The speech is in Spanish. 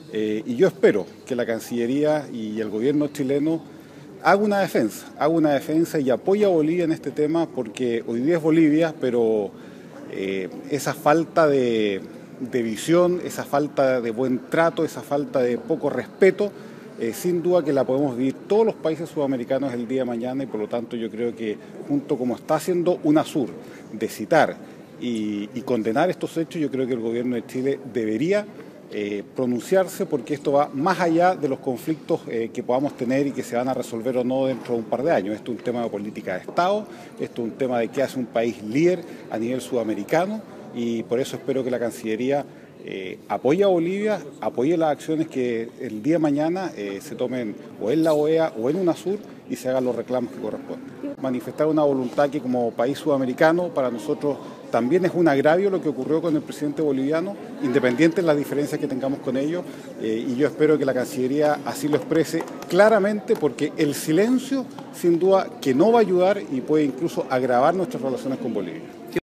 Y yo espero que la Cancillería y el gobierno chileno haga una defensa y apoye a Bolivia en este tema, porque hoy día es Bolivia, pero esa falta de visión, esa falta de buen trato, esa falta de poco respeto, sin duda que la podemos vivir todos los países sudamericanos el día de mañana, y por lo tanto yo creo que junto como está haciendo UNASUR de citar y condenar estos hechos, yo creo que el gobierno de Chile debería pronunciarse, porque esto va más allá de los conflictos que podamos tener y que se van a resolver o no dentro de un par de años. Esto es un tema de política de Estado, esto es un tema de qué hace un país líder a nivel sudamericano, y por eso espero que la Cancillería apoye a Bolivia, apoye las acciones que el día de mañana se tomen o en la OEA o en UNASUR y se hagan los reclamos que corresponden. Manifestar una voluntad que como país sudamericano para nosotros también es un agravio lo que ocurrió con el presidente boliviano, independiente de las diferencias que tengamos con ellos, y yo espero que la Cancillería así lo exprese claramente, porque el silencio sin duda que no va a ayudar y puede incluso agravar nuestras relaciones con Bolivia.